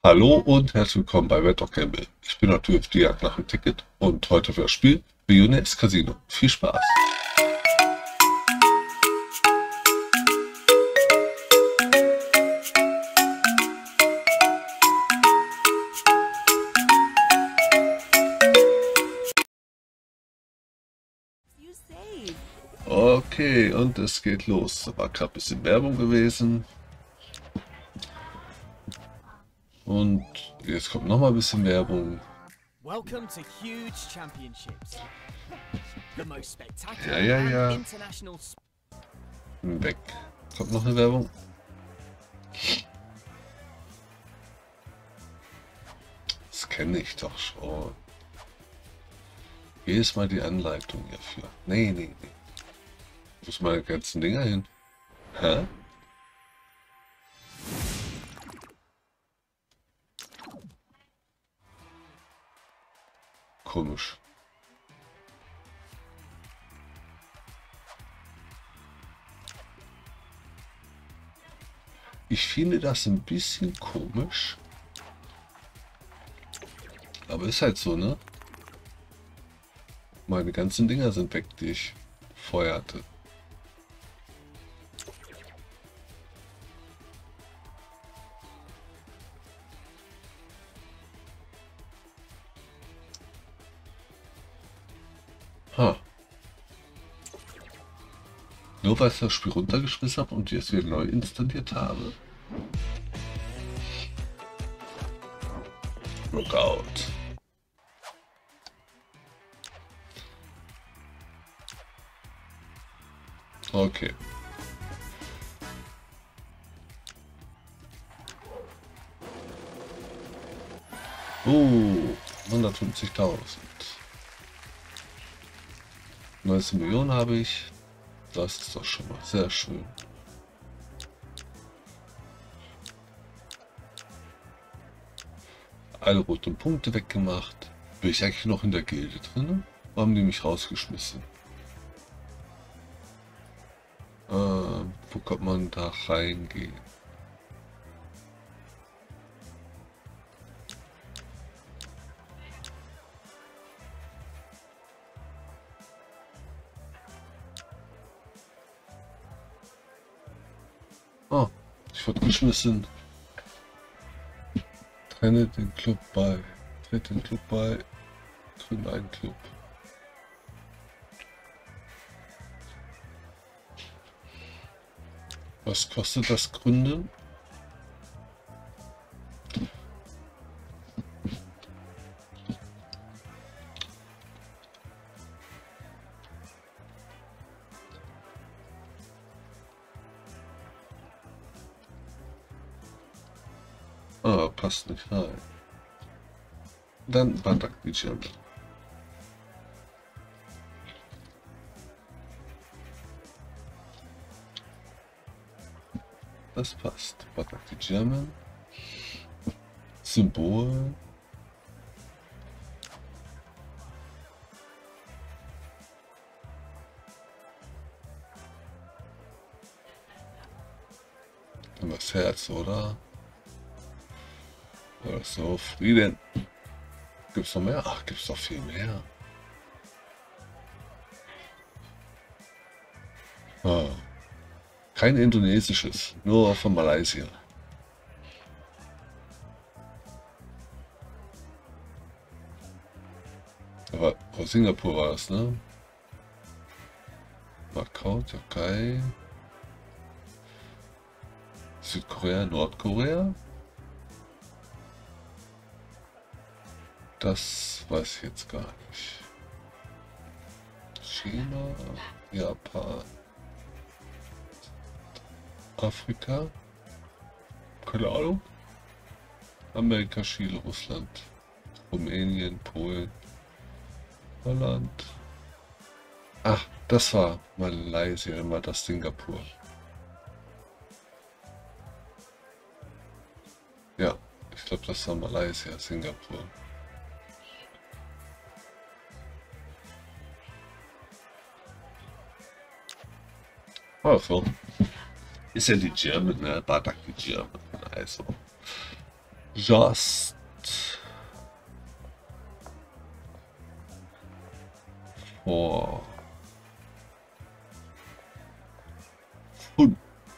Hallo und herzlich willkommen bei Red Dog Gamble. Ich bin natürlich auf die Jagd nach dem Ticket und heute für das Spiel Bayonets Casino. Viel Spaß! Okay, und es geht los. Da war gerade ein bisschen Werbung gewesen. Und jetzt kommt noch mal ein bisschen Werbung. Welcome to huge championships. The most spectacular Ja. and international Weg. Kommt noch eine Werbung. Das kenne ich doch schon. Jedes Mal die Anleitung hierfür. Nee. Wo ist meine ganzen Dinger hin? Hä? Komisch. Ich finde das ein bisschen komisch. Aber ist halt so, ne? Meine ganzen Dinger sind weg, die ich vorher hatte. Ha. Nur weil ich das Spiel runtergeschmissen habe und jetzt wieder neu installiert habe. Lookout. Okay. Oh, 150.000. 19 Millionen habe ich. Das ist doch schon mal sehr schön. Alle roten Punkte weggemacht. Bin ich eigentlich noch in der Gilde drin? Oder haben die mich rausgeschmissen? Wo kann man da reingehen? Oh, ich wurde geschmissen. Trenne den Club bei. Tritt den Club bei. Gründe einen Club. Was kostet das Gründen? Ah, passt nicht rein. Dann Batak die German. Das passt. Batak die German. Symbol. Dann das Herz, oder? Oder so, Frieden. Gibt's noch mehr? Ach, gibt's doch viel mehr. Ah. Kein indonesisches, nur von Malaysia. Aber aus Singapur war das, ne? Macau, Türkei. Südkorea, Nordkorea? Das weiß ich jetzt gar nicht. China, Japan, Afrika, keine Ahnung. Amerika, Chile, Russland, Rumänien, Polen, Holland. Ach, das war Malaysia, immer das Singapur. Ja, ich glaube, das war Malaysia, Singapur. Also, ist ja die German, ne? Batak die German. Also, Just for fun.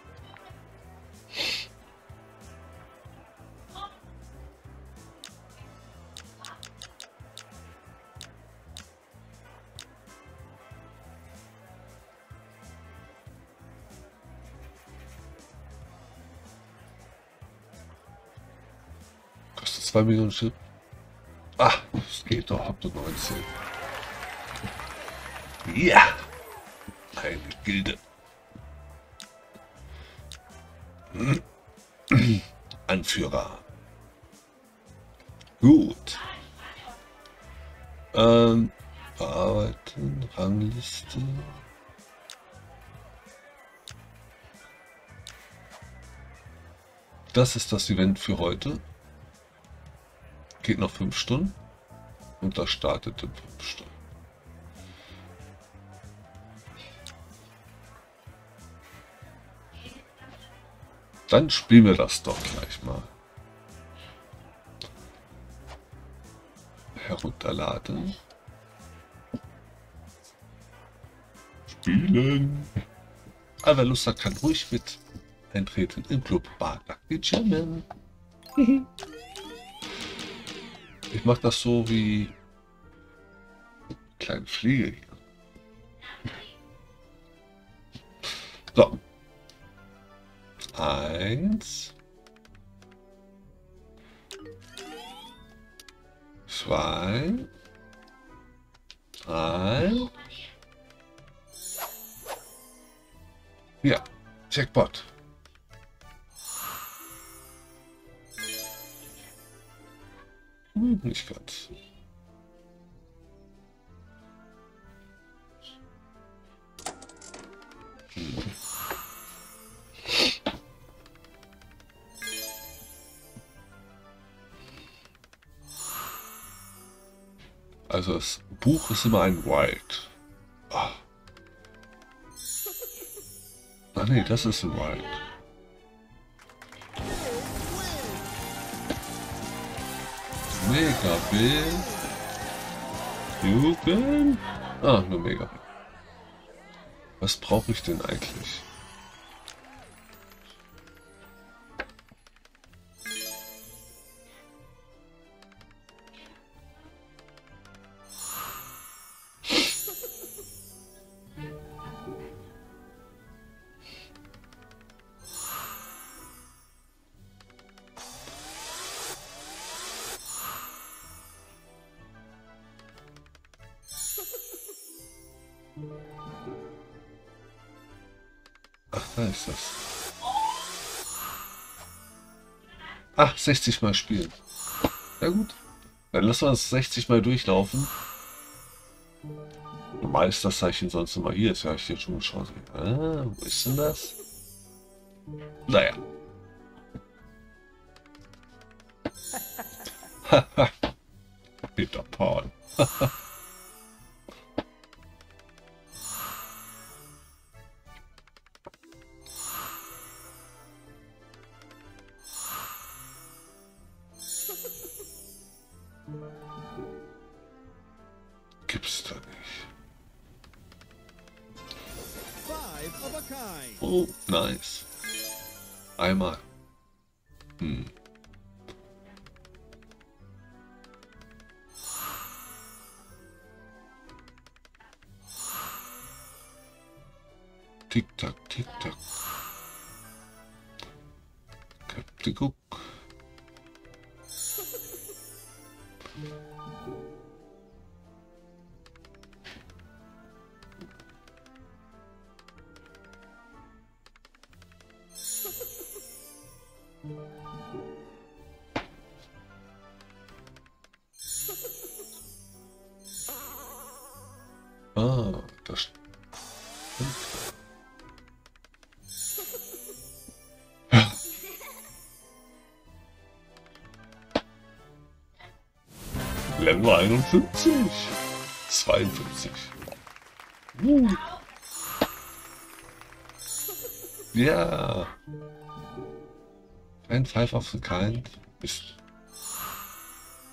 Kostet 2 Millionen Chip. Ah, das geht doch, habt ihr 19. Ja! Eine Gilde. Anführer. Gut. Bearbeiten, Rangliste. Das ist das Event für heute. Geht noch 5 Stunden. Und das startet in 5 Stunden. Dann spielen wir das doch gleich mal. Herunterladen. Spielen. Aber wer Lust hat, kann ruhig mit eintreten im Club Bartlacke German. Ich mache das so wie kleine Fliege hier. So. 1, 2, 3. Ja, Jackpot. Nicht ganz. Also das Buch ist immer ein Wild. Ah nee, das ist ein Wild. Mega Bill. Jugend. Ah, nur Mega. Was brauche ich denn eigentlich? Ach, da ist das. Ach, 60 Mal spielen. Ja gut. Dann lassen wir es 60 Mal durchlaufen. Normal ist das Zeichen sonst immer hier. Ist ja ich hier schon geschaut. Ah, wo ist denn das? Naja. Peter Pan. Gibt's da nicht. Oh, nice. Einmal. Tick-Tack, Tick-Tack. Captain Cook. Ah, das stimmt. Level 51. 52. Ja. Ein Five of the Kind ist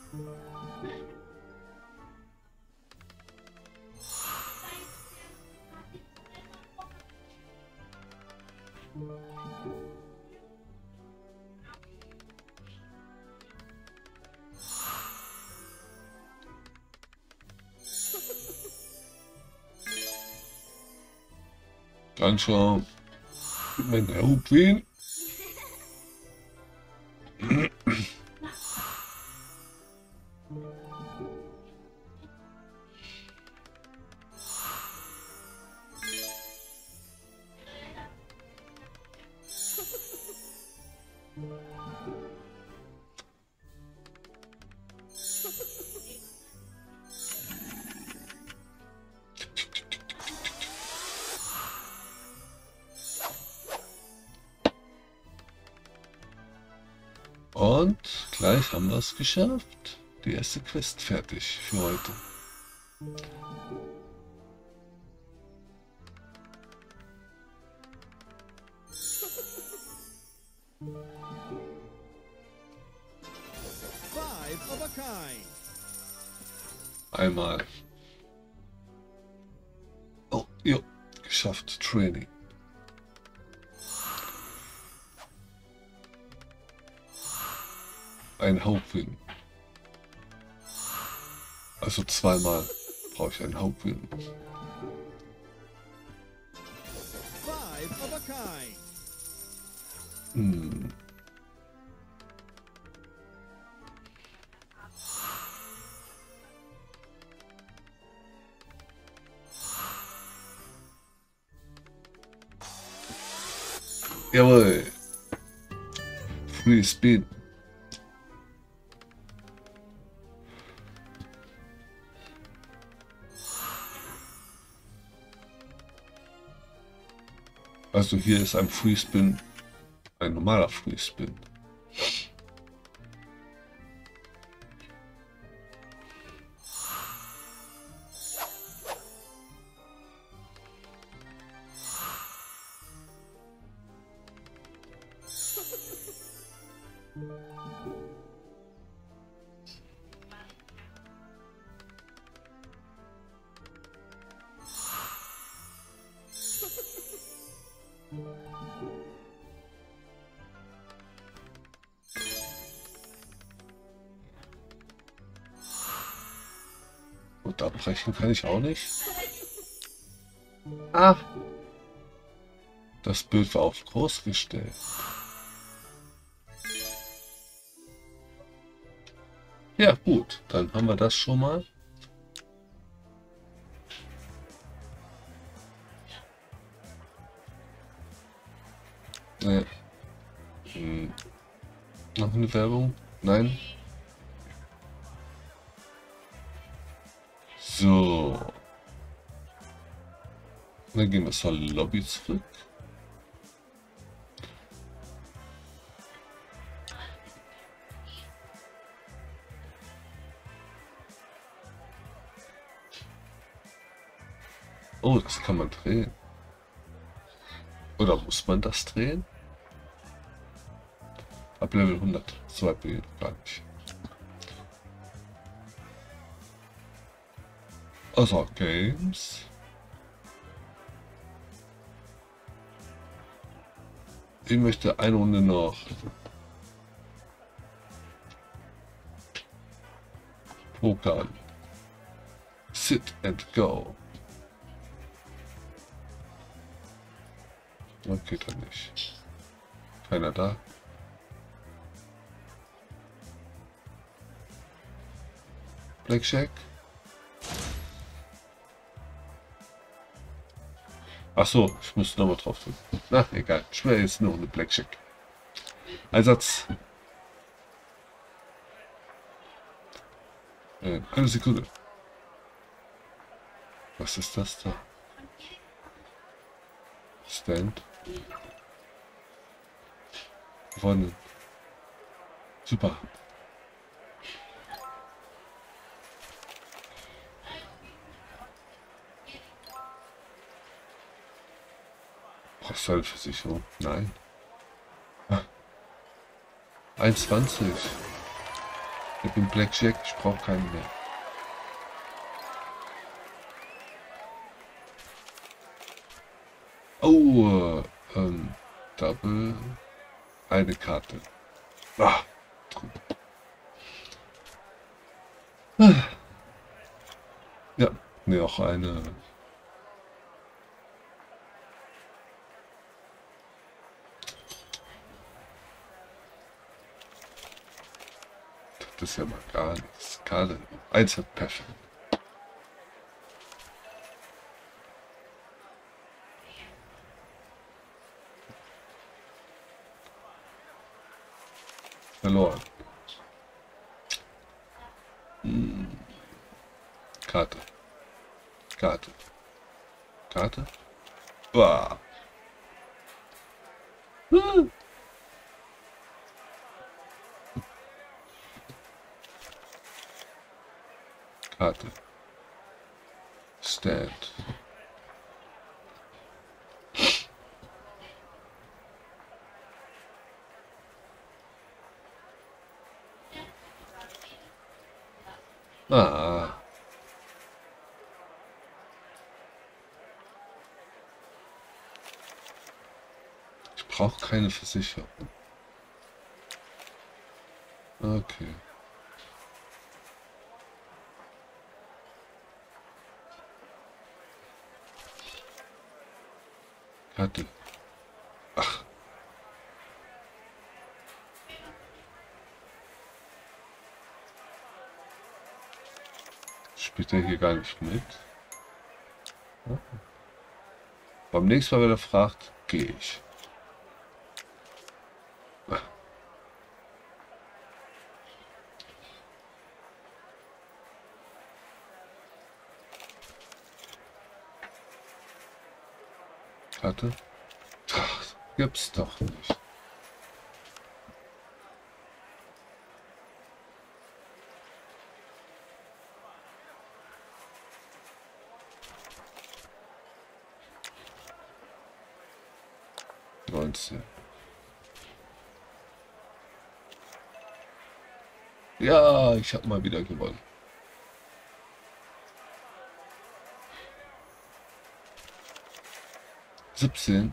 Dann schon mein Hauptwehen. Und gleich haben wir es geschafft. Die erste Quest fertig für heute. Einmal. Oh, ja, geschafft. Training. Ein Hauptwin. Also zweimal brauche ich einen Hauptwin. Hm. Jawohl. Free Spin. Also hier ist ein Free Spin, ein normaler Free Spin. Und abbrechen kann ich auch nicht. Ah! Das Bild war auf groß gestellt. Ja gut, dann haben wir das schon mal. Noch eine Werbung? Nein? So. Dann gehen wir zur Lobby zurück. Oh, das kann man drehen. Oder muss man das drehen? Ab Level 100. 2 B gar nicht. Also Games. Ich möchte eine Runde noch. Pokern. Sit and go. Das geht dann nicht. Keiner da. Blackjack. Ach so, ich muss nochmal drauf drücken. Na, egal. Ich will jetzt nur eine Blackjack. Einsatz. Eine Sekunde. Was ist das da? Stand. Gewonnen. Super. Brauchst du eine Versicherung? Nein. 21. habe einen Blackjack, ich brauche keinen mehr. Oh, Double, eine Karte. Ah, ja, ne, auch eine. Das ist ja mal gar nichts. Karte. Eins hat perfekt. Verloren. Karte. Karte. Karte. Uah. Karte. Stand. Ah. Ich brauche keine Versicherung. Okay. Karte. Ach. Spielt er hier gar nicht mit? Ja. Beim nächsten Mal, wenn er fragt, gehe ich. Ach. Karte. Ach, gibt's doch nicht. Ja, ich habe mal wieder gewonnen. Siebzehn.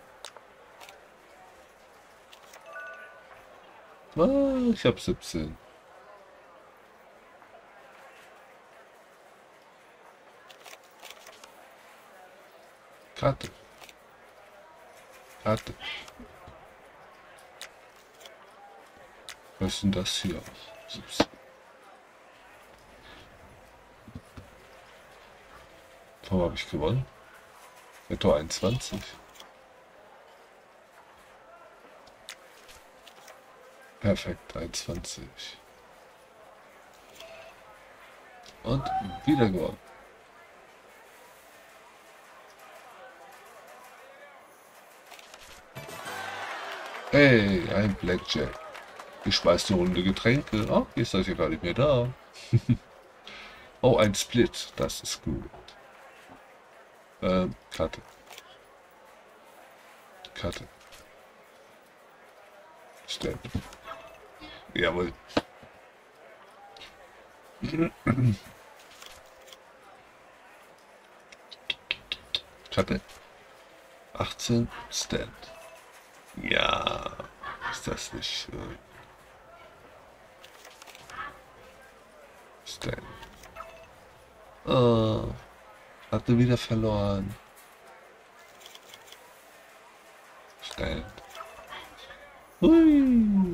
Oh, ich habe 17. Karte. Karte. Was ist denn das hier? 17. Warum habe ich gewonnen? Netto 21. Perfekt, 21. Und wieder gewonnen. Hey, ein Blackjack. Ich schmeiß eine Runde Getränke. Oh, jetzt seid ihr gar nicht mehr da. Oh, ein Split. Das ist gut. Karte. Karte. Stand. Jawohl. Karte. 18. Stand. Ja. Ist das nicht schön? Stand. Oh. Hatte wieder verloren. Stand. Hui.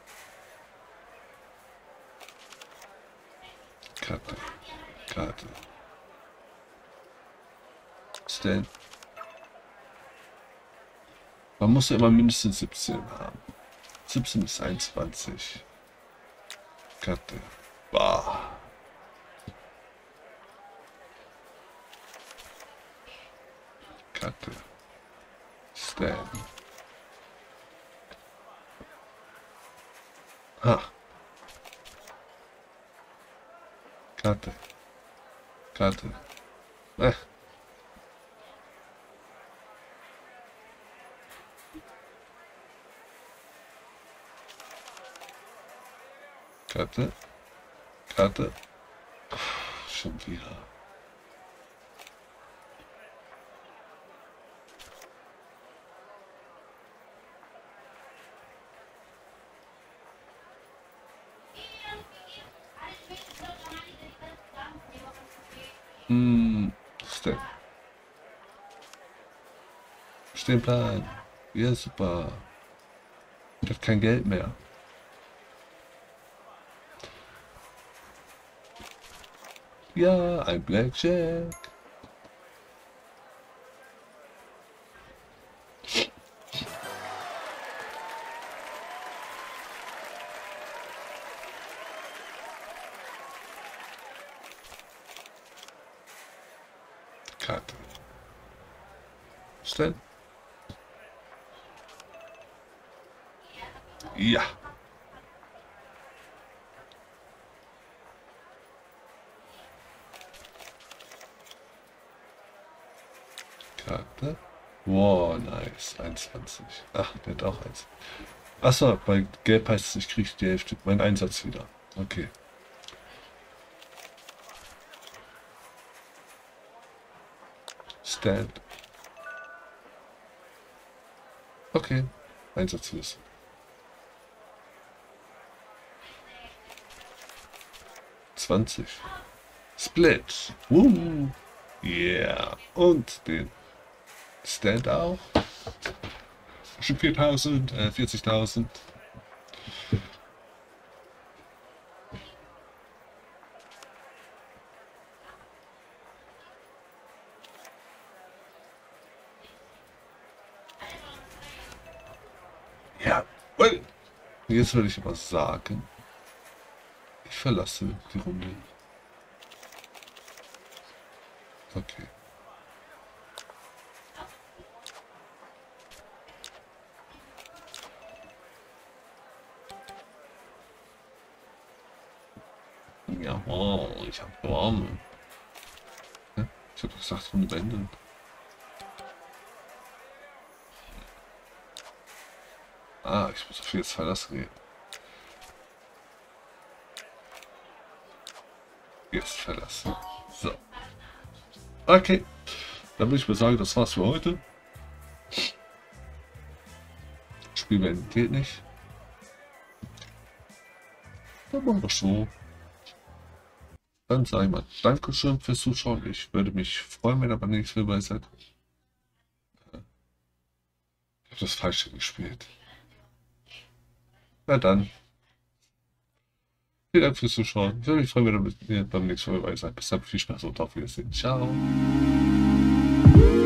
Karte. Karte. Stand. Man muss ja immer mindestens 17 haben. 17 bis 21. Karte. Bah. Karte. Stand. Ha. Karte. Karte. Karte. Karte. Schon wieder. Was ist denn? Stehen bleiben. Ja, super. Ich habe kein Geld mehr. Ja, ein Blackjack. Karte. Stellen. Ja. Karte. Wow, nice. 21. Ach, der hat auch eins. Achso, bei Gelb heißt es, ich kriege die Hälfte. Mein Einsatz wieder. Okay. Stand. Okay. Einsatz ist. Split. Yeah. Und den Stand auch. Schon 4000, 40.000. Ja. Jetzt würde ich aber sagen, ich verlasse die Runde. Okay. Jawohl, ich habe gewonnen. Ja, ich habe gesagt, Runde beenden. Ah, ich muss auf jetzt verlassen gehen. Jetzt verlassen. So. Okay. Dann würde ich mal sagen, das war's für heute. Spiel beenden geht nicht. Dann machen wir so. Dann sage ich mal Dankeschön fürs Zuschauen. Ich würde mich freuen, wenn ihr beim nächsten Mal dabei seid. Ich habe das Falsche gespielt. Na dann. Vielen Dank fürs Zuschauen. Ich würde mich freuen, wenn ihr beim nächsten Mal dabei seid. Bis dann, viel Spaß und auf Wiedersehen. Ciao.